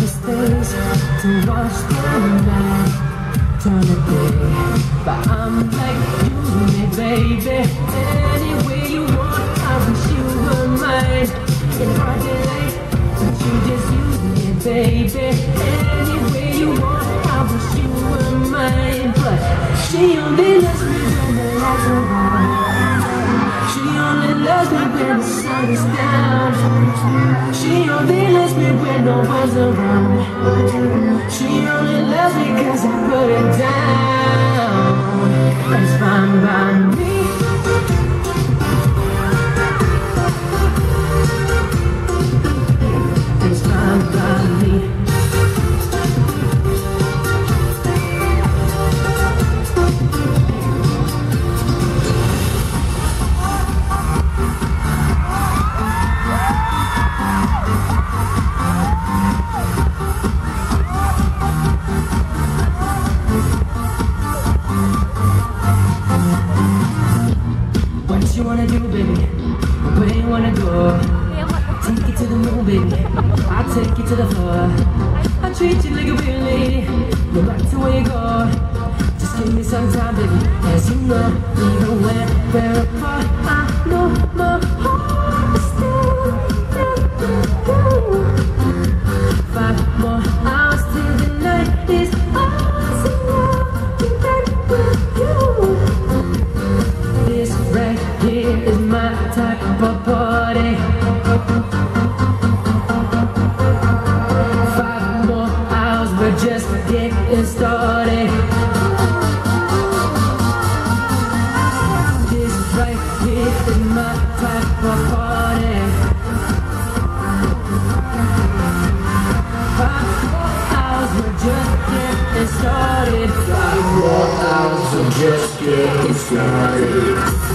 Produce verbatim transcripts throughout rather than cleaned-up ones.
stays to watch the night turn to day. But I'm like you, me, baby. Any way you want, I wish you were mine. In broad daylight, but you just use me, baby. Any way you want, I wish you were mine. But she only loves me when the lights are on. She only loves me when the sun is down. She only loves me when no one's around. She only loves me cause I put it down. It's fine by me. It's fine by me. What you wanna do, baby? Where you wanna go? Take you to the moon, baby. I'll take you to the floor. I'll treat you like a real lady. No matter where you go, just give me some time, baby. As you know, even when we're apart, I know my heart is still with you. Five more hours till the night is ours, and I'll be back with you. This right here is my type of party. Five more hours, we're just getting started. This right here is my type of party. Five more hours, we're just getting started. Five more hours, we're just getting started.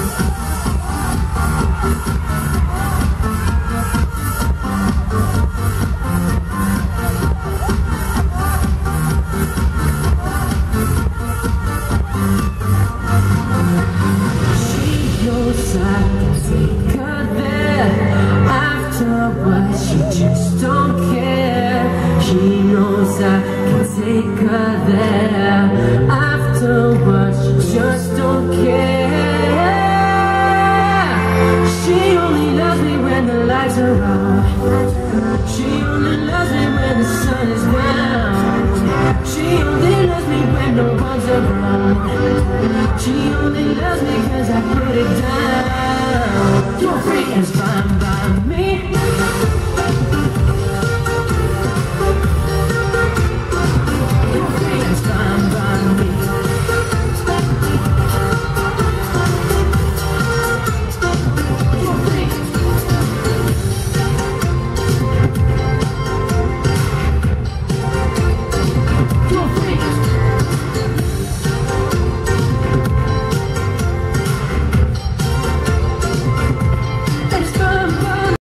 I can take her there. Afterwards, she just don't care. She knows I can take her there. Afterwards, she just don't care. She only loves me when the lights are on. She only loves me when the sun is down. She only loves me when no one's around. She only loves me cause I put it down. You're free as fine by